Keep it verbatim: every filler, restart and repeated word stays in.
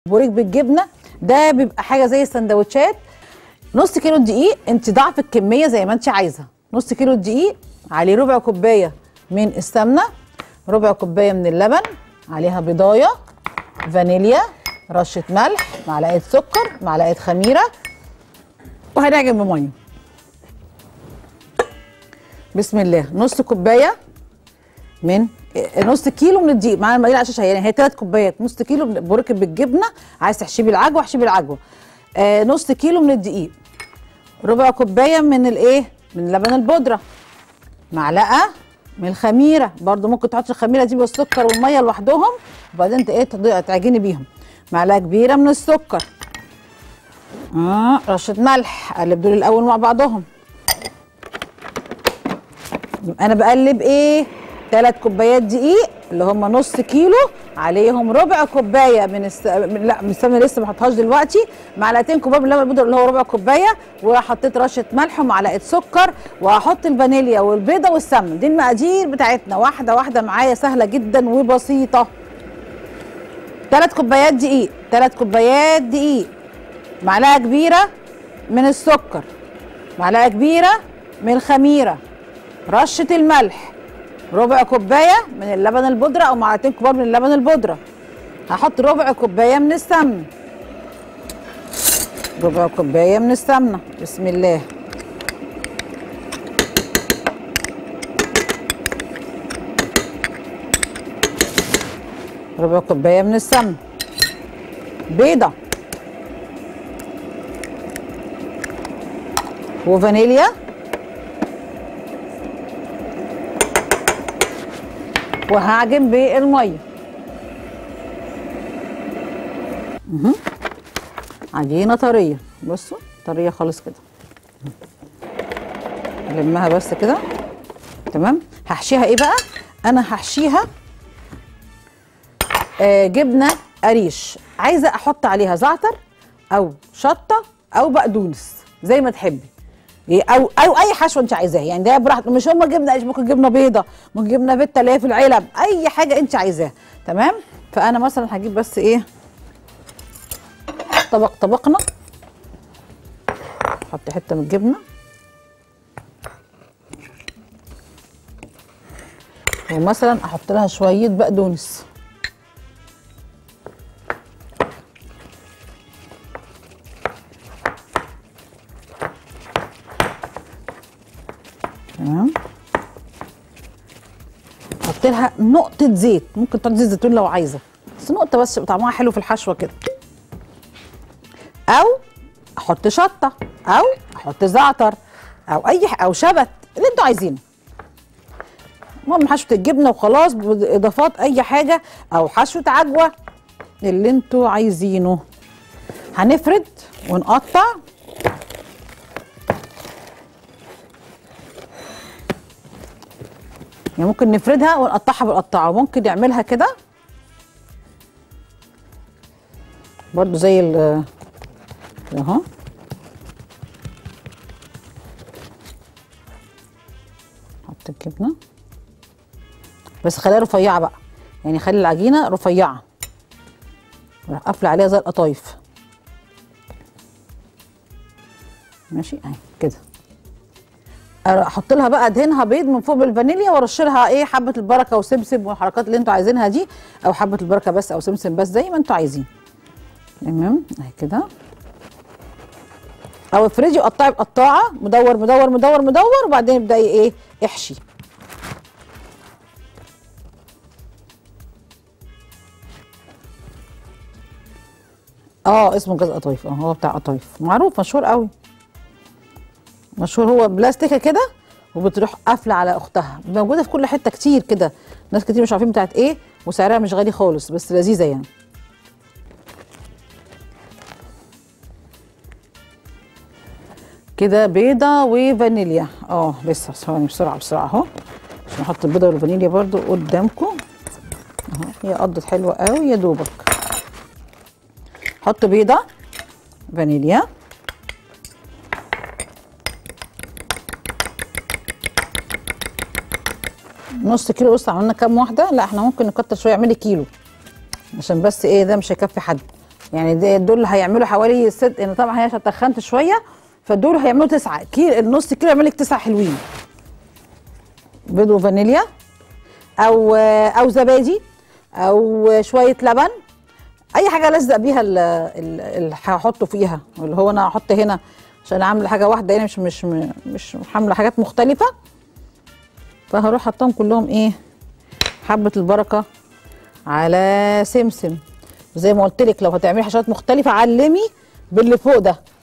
بوريك بالجبنه ده بيبقى حاجه زي السندوتشات. نص كيلو دقيق، انت ضعف الكميه زي ما انت عايزه. نص كيلو دقيق عليه ربع كوبايه من السمنه، ربع كوبايه من اللبن، عليها بيضايه، فانيليا، رشه ملح، معلقه سكر، معلقه خميره، وهنعجن بميه. بسم الله. نص كوبايه من نص كيلو من الدقيق معانا المقادير على الشاشه، يعني هي ثلاث كوبايات. نص كيلو بوريك بالجبنه، عايز تحشيبي العجوه احشيبي العجوه. آه نص كيلو من الدقيق، ربع كوبايه من الايه من لبن البودره، معلقه من الخميره، برضو ممكن تحطي الخميره دي بالسكر والميه لوحدهم وبعدين ايه تعجني بيهم. معلقه كبيره من السكر، اه رشه ملح. قلب دول الاول مع بعضهم. يبقى انا بقلب ايه ثلاث كوبايات دقيق اللي هم نص كيلو، عليهم ربع كوبايه من الس... لا من السمنه لسه ما حطهاش دلوقتي، معلقتين كبار من اللبن البودره اللي هو ربع كوبايه، وحطيت رشه ملح ومعلقه سكر، وهحط الفانيليا والبيضه والسمن. دي المقادير بتاعتنا واحده واحده معايا، سهله جدا وبسيطه. ثلاث كوبايات دقيق، ثلاث كوبايات دقيق، معلقه كبيره من السكر، معلقه كبيره من الخميره، رشه الملح، ربع كوبايه من اللبن البودره او معلقتين كبار من اللبن البودره، هحط ربع كوبايه من السمن، ربع كوبايه من السمنه. بسم الله. ربع كوبايه من السمن، بيضه وفانيليا وهعجن بالميه. اها عجينه طريه، بصوا طريه خالص كده. المها بس كده تمام. هحشيها ايه بقى؟ انا هحشيها آه جبنه قريش، عايزه احط عليها زعتر او شطه او بقدونس زي ما تحبي، او او اي حشوه انت عايزاها، يعني ده براحتك. مش هم جبنه قريش، ممكن جبنه بيضه، ممكن جبنه فيتا اللي هي في العلب، اي حاجه انت عايزاها تمام. فانا مثلا هجيب بس ايه طبق طبقنا، احط حته من الجبنه ومثلا احط لها شويه بقدونس، تمام. احط لها نقطه زيت، ممكن تحط زيت زيتون لو عايزه، بس نقطه بس طعمها حلو في الحشوه كده. او احط شطه او احط زعتر او اي او شبت اللي انتوا عايزينه. المهم حشوه الجبنه وخلاص، باضافات اي حاجه او حشوه عجوه اللي انتوا عايزينه. هنفرد ونقطع يعني، ممكن نفردها ونقطعها بالقطاعه، وممكن نعملها كده برضو زي ال اهو. حط الجبنه بس خليها رفيعه بقى، يعني خلي العجينه رفيعه، وراح قافله عليها زي القطايف. ماشي اهي كده. احط لها بقى ادهنها بيض من فوق بالفانيليا، وارش لها ايه حبه البركه وسمسم والحركات اللي انتوا عايزينها دي، او حبه البركه بس او سمسم بس زي ما انتوا عايزين. تمام اهي كده. او افردي وقطعي بقطاعه مدور مدور مدور مدور، وبعدين ابداي ايه احشي. اه اسمه جاز قطايف، اه هو بتاع قطايف معروف مشهور قوي، مشهور. هو بلاستيكه كده وبتروح قافله على اختها، موجوده في كل حته كتير كده، ناس كتير مش عارفين بتاعت ايه، وسعرها مش غالي خالص بس لذيذه يعني. كده بيضه وفانيليا. اه لسه ثواني بسرعه بسرعه اهو عشان احط البيضه والفانيليا برضو قدامكم اهو. هي قضت حلوه قوي يا دوبك. حط بيضه، فانيليا، نص كيلو. بص عملنا كام واحده؟ لا احنا ممكن نكتر شويه، اعملي كيلو عشان بس ايه ده مش هيكفي حد. يعني دول هيعملوا حوالي ست، يعني طبعا هي عشان تخنت شويه، فدول هيعملوا تسعه كيلو، النص كيلو يعمل لك تسعه حلوين. بيض وفانيليا او او زبادي او شويه لبن، اي حاجه الزق بيها اللي هحطه فيها، اللي هو انا هحط هنا عشان اعمل حاجه واحده هنا، مش مش مش حامله حاجات مختلفه، فهروح احطهم كلهم ايه حبه البركه على سمسم. زي ما قلت لك لو هتعملي حشوات مختلفه علمي باللي فوق ده.